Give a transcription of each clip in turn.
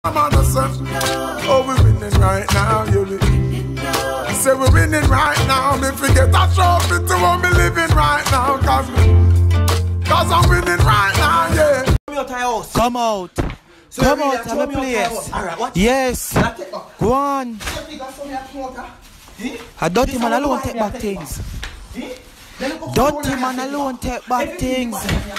I'm on the sun. Oh, we're winning right now, you be. Say we're winning right now. Me forget that trophy to what me living right now. Cause I'm winning right now, yeah. Come out. So come out of the place. Right, yes. Go on. A dirty man alone take back things. Dirty man alone take back things.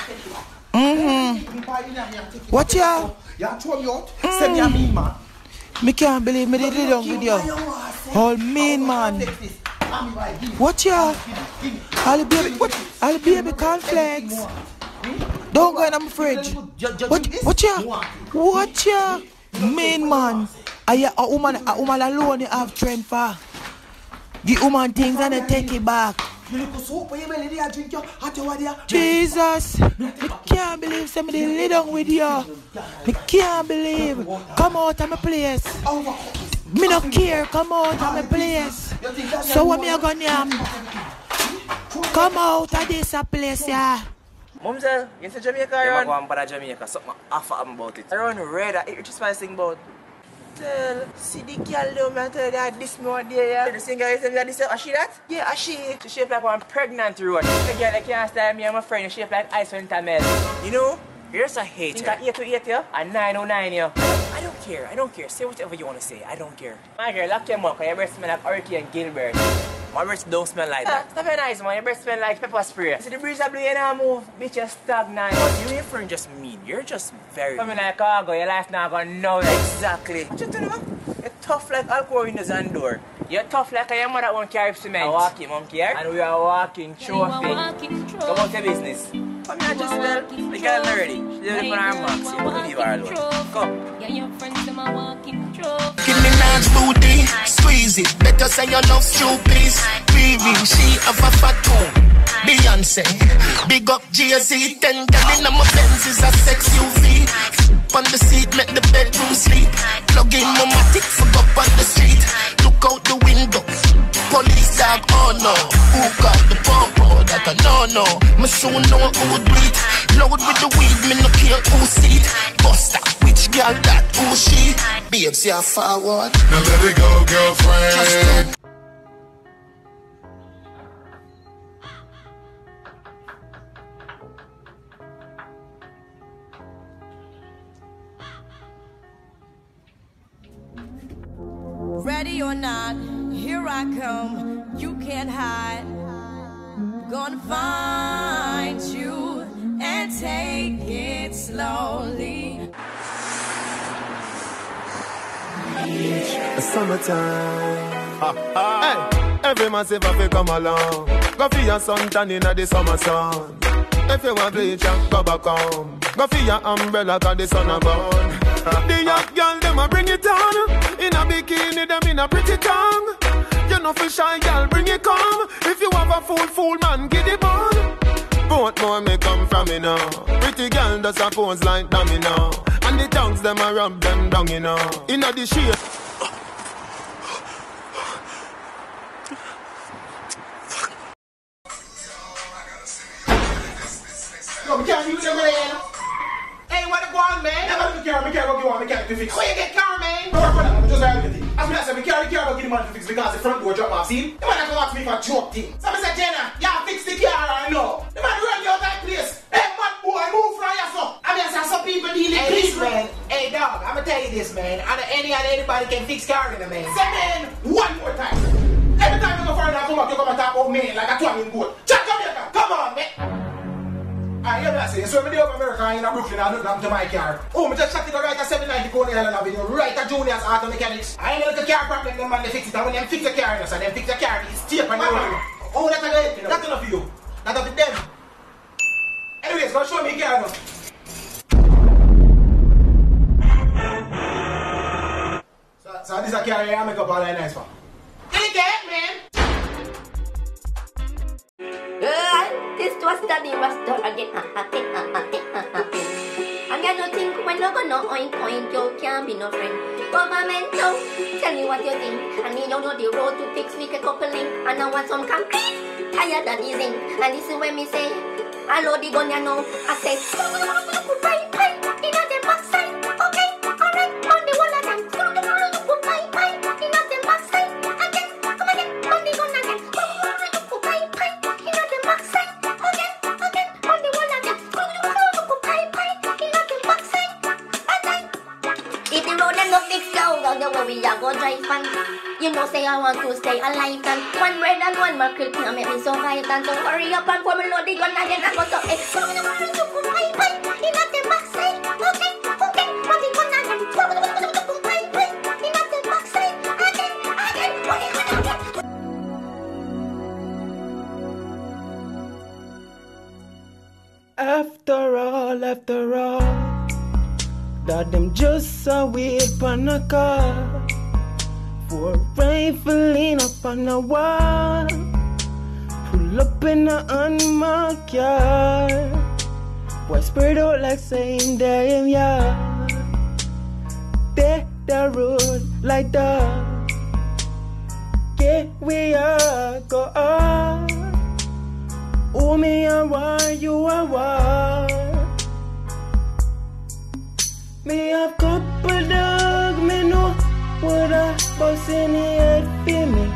What ya? Send me a mean man. Me can't believe me did it on video. All mean man. What ya? I'll baby cornflakes. Don't go in my fridge. What ya? What ya? Mean man. A woman alone you have strength for. Give woman things and then take it back. Jesus, I can't believe somebody lay down with you. I can't believe. Come out of my place. Me no care. Come out of my place. So what me a gonna yam? Come out of this place, yeah. Mom said, you say Jamaica around? Yeah, I'm going to Jamaica. Something off about it. Around red, I just want to sing about. Tell, see the girl down and tell that this more there, yeah. The singer is saying this, she that? Yeah, she shaped like one pregnant road. The girl that can't stand me and my friend, she shaped like ice when tamel. You know, you're just a hater. Think 8 to 8, yeah? And 909, yeah. I don't care, I don't care. Say whatever you want to say, I don't care. My girl, lock them up, because your breath smell like Hurricane Gilbert. My breath don't smell like that. Stop being nice, man. Your breath smell like pepper spray. See the breeze that blow you now move, bitch, you're stagnant. But you and your friend just mean. You're just very... Coming like cargo, your life now gonna know that. Exactly. What you doing, man? You're tough like alcohol windows and door. You're tough like a mother won't carry cement. I walk him, monkey, and we are walking trophy. Come out your business. Come here, just well. We got nerdy. She's living on our marks. You don't leave her alone. Come. Yeah, your friends, them are walking trophy. Give me large booty, squeeze it. Better say you love stupid. Baby, she have a fat home. Beyonce, big up Jay-Z. 10 gal in my Benz is a sex UV. On the seat, make the bedroom sleep. Plug in my matic, fuck up on the street. Look out the window, police dog, oh no. Who got the popo, that I no. Me soon know who would do it. Load with the weed, me no care who see it. Buster, which girl that, who she? Babes, you're forward. Now let it go, girlfriend. Ready or not, here I come. You can't hide. Gonna find you and take it slowly. Summertime. Hey, every man say if come along. Go for your suntan in the summer sun. If you want bleach, go back home. Go for your umbrella, cause the sun a burn. The young girl, them a bring it on. In a bikini, them in a pretty tongue. You know for shy girl, bring it come. If you have a fool man, get it on. Both more may come from me now. Pretty girl does a pose like dummy now. And the tongues, them a rub them down, you know. In a the shade. No, we can't use them, man. Hey, what the go on, man? Never do care, we can't go get one, we can't fix. Where you get car, man? No work for that, I'm just very good. As me I said, we can't go get the man to fix because the front door drop off, see? The man have to ask me for a joke thing. So I said, Jenna, y'all fix the car or no? The man run you out that place. Hey, man, boy, move from your son. I mean, I said, some people deal in peace, man. Hey, dog, I'm gonna tell you this, man. Anybody can fix car in a man. Say, man, one more time. Every time you go for another come up, you come and talk about man like a twanging goat. Chat Jamaica, come on, man. I hear that saying, so when I over America in Brooklyn, I look down to my car. Oh, I just shot it right at 790 Coney Island Avenue, right at Junior's Auto Mechanics. I ain't gonna look at car problem, them man, they fix it. And when they fix the car, so they fix the car, it's tape and everything. Oh, that's a good, that's enough for you. That's up to them. Anyways, go show me the car now. So this is a car here, I make up all that nice one. Get it, man! This was the rasta again. And you don't think when you go no oink, you can't be no friend. Government, no, tell me what you think. And me don't know the road to fix we can coupling. And I want some concrete, tired of this thing. And this is when me say, I load the gun, you know. I say, right, in the backside. Okay, alright, on the no big slow, don't you worry, I go drive fun. You know, say I want to stay alive, and one bread and one mercury can make me survive. And so hurry up and pour me load the gun again. I go to it. So I'm gonna worry, you put my pipe in at the backside. Okay, okay, what the gun again? Put my pipe in at the backside. Again, what the gun again? After all, that them just a wait on a car for a rifling up on a wall. Pull up in a unmarked yard. Boy spread out like saying damn yeah. They the road like that. Yeah, we are go on. Oh me a war, you a war. Me have couple dog, me know what a boss in the head for me.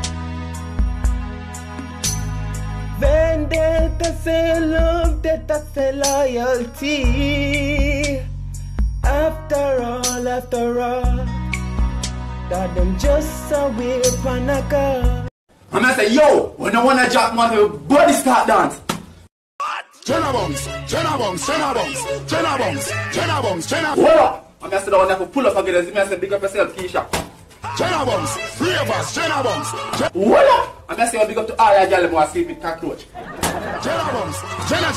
Vendetta say love, that say loyalty. After all, that them just a weird panaka. I'm gonna say, yo, when I wanna jack man, body start dance. Jenna bombs. Hold up! I'm gonna say the one that could pull up again. I'm gonna say, big up yourself, Keisha. Jenna bombs. 3 of us. Jenna bombs. Hold up! I'm gonna say, big up to all your girls who are sleep with cockroach. Jenna bombs. Jenna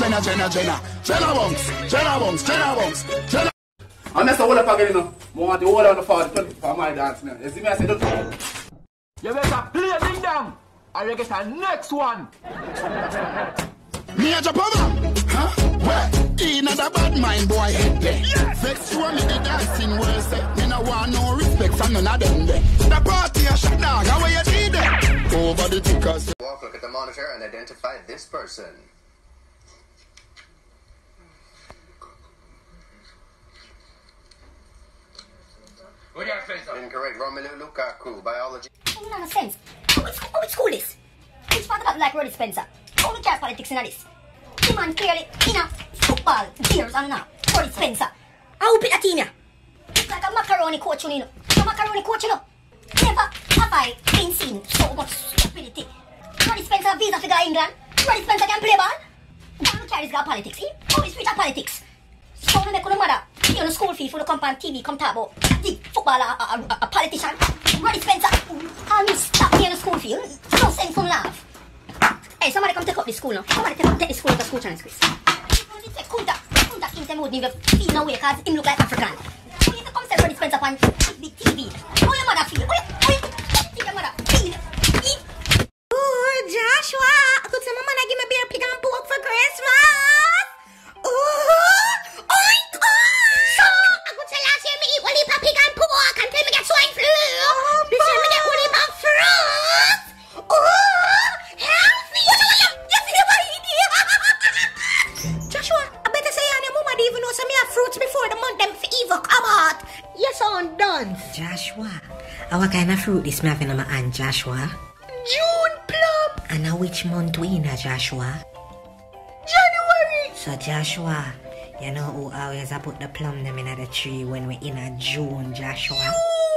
bombs. I'm gonna say, hold up again, you know. I want to hold on the 40 for my dance now. You see me? I say, don't. You better play a ding dong, or you get a next one. Me a Japama, huh? Where? In a bad mind boy head there. Vex you and me the dancing worse. Me no want no respect from none of them there. The party a shut down, how you did there? Over the tickers. Walk, look at the monitor and identify this person. What do you say, sir? Incorrect. Romelu Lukaku, biology. It makes sense. Which school is? Which part of that like Roddy Spencer? How do you care politics in this? The man clearly in a football, beers and now. Roddy Spencer. How pick a team here? It's like a macaroni coach, you know. A macaroni coach, you know. Never have I been seen so much stupidity. Roddy Spencer visa figure England. Roddy Spencer can play ball. Why don't carry got politics, eh? How is free politics? So no make no matter. You know school fee for the come on TV, come talk about the footballer, a politician. Roddy Spencer. And you stop me on the school fee. No sense from laugh. Hey, somebody come take up this school now. Somebody take the school to school chance, Chris. Kunta in them wouldn't even feel no way because him look like African. You need to come say Roddy Spencer on big TV. How your mother feel? How your mother feel? Oh, Joshua, could some man give me beer pig and pork for Christmas? Oh, oink, oink. So, I could say last year me eat one heap of pig and pork until me get swine flu. This year me get one heap of fruit. Oh, healthy. You see the idea? Joshua, I better say your mama didn't even know some me have fruits before the month them for evil come out. Yes, I'm done. Joshua, what kind of fruit this me having on my hand, Joshua? June plum. And now which month we in, Joshua? January. So Joshua, you know who always I put the plum them in the tree when we in a June, Joshua?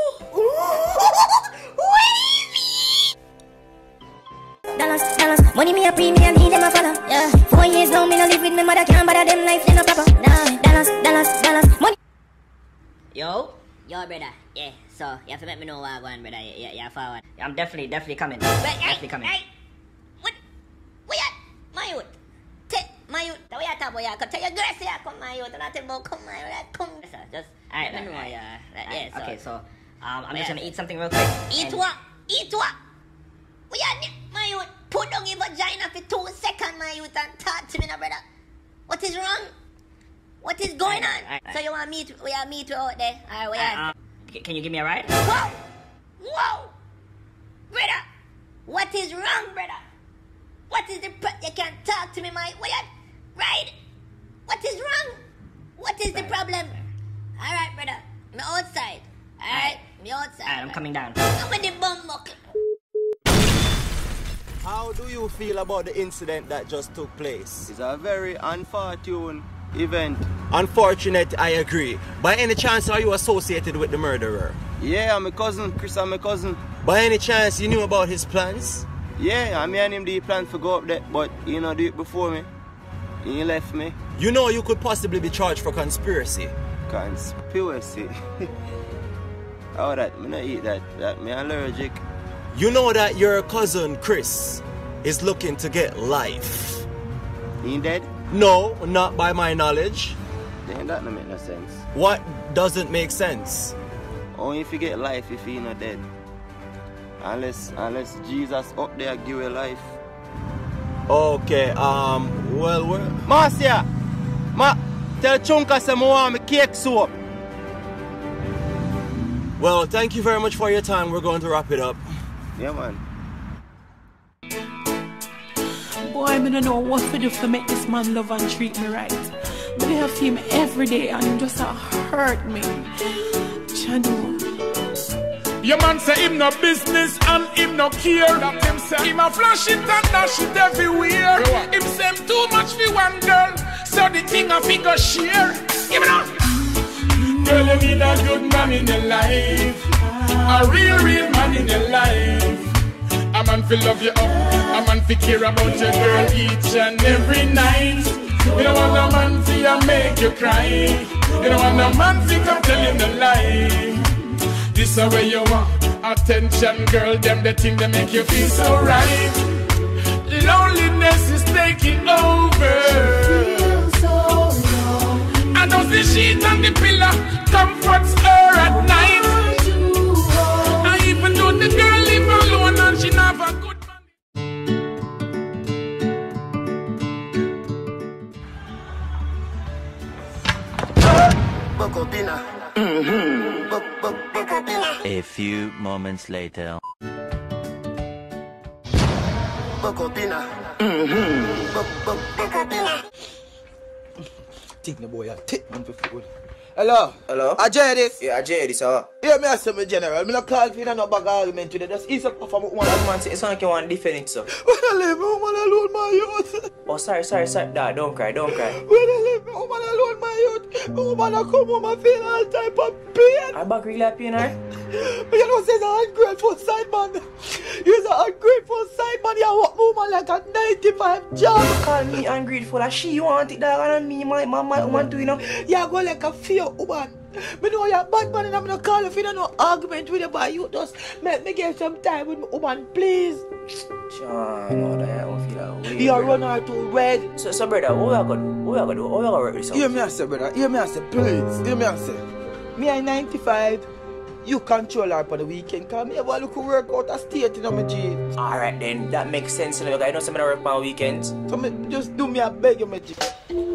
Dallas, money me a pay me and he them a follow. Yeah, 4 years now me no live with me mother can't bother them life they no proper. Nah, Dallas, money. Yo, brother. Yeah, so you have to let me know what I want, brother. Yeah, forward. I'm definitely coming. Definitely coming. Hey, what? Where at? My youth. My youth. The way I talk about you, I could tell you grace here, come my youth, and I tell about come my youth, come. Yes, sir, just alright. Let me know, yeah. Yeah, So, okay, so I'm just gonna eat something real quick. Eat what? We are my youth. Put down your vagina for 2 seconds, my youth, and talk to me now, brother. What is wrong? What is going on? Alright. So you want meet? We are meet out there. Alright, we are. Can you give me a ride? Whoa, brother. What is wrong, brother? What is the you can't talk to me, my what? Right? What is wrong? What is the problem? Alright, brother. Me outside. Alright, me outside. Alright, I'm coming down. I'm with the bum buckle. How do you feel about the incident that just took place? It's a very unfortunate event. Unfortunate, I agree. By any chance, are you associated with the murderer? Yeah, I'm a cousin. Chris, I'm a cousin. By any chance, you knew about his plans? Yeah, I mean, and him did plan to go up there, but he not do it before me. He left me. You know you could possibly be charged for conspiracy. Conspiracy? How that? Me not eat that. That me allergic. You know that your cousin, Chris, is looking to get life. He dead? No, not by my knowledge. Then that don't make no sense. What doesn't make sense? Only if you get life if he not dead. Unless Jesus up there give you life. Okay, well, we're... Marcia! Tell Chunka say I want me cake soap. Well, thank you very much for your time. We're going to wrap it up. Yeah, man. Boy, I don't know what to do to make this man love and treat me right. But I have seen him every day and him just hurt me. Chano. Your man say him no business and him no care. That him say him a flash it and dash it everywhere. Him say him too much for one girl, so the thing a figure share. Give it up. Girl, you need a good man in your life, a real man in your life. A man fi love you up, a man fi care about your girl each and every night. You don't want a man fi make you cry. You don't want a man fi come telling the lie. This is where you want attention, girl. Them the thing that make you feel so right. Loneliness is taking over. So long. And those the sheets and the pillow comforts her at night. And even though the girl live alone and she never a good A few moments later. Take the boy, take man for food. Hello? Hello? Ajay this? Yeah, Ajay this, sir. Yeah, me say me general. Me no call for no bag argument today. Just ease up for me one. That man say it's like you want defend it, sir. When I leave me woman alone, my youth. Oh, sorry. Dad, don't cry. When I leave me woman alone, my youth. My woman a come home and feel all type of pain. I back really pain, right? But you know, say it's an ungrateful side man. You're an ungrateful side man. You want woman like a 95 job. You call me ungrateful. Like she want it, dog, and me, my woman too, you know. You go like a fear woman. Me know you're bad man and I'm not calling for no argument with you, but you just make me get some time with me woman, please. John, no, that I don't feel that way. You run her too red. So brother, what we gonna do? How we gonna work this out? Hear me I say, brother. Hear me I say, please. Hear me I say. Me I 95. You control her for the weekend. Cause me have a look work out a state in my G. Alright then, that makes sense. I know some work on weekends. So me just do me a beg you, my G.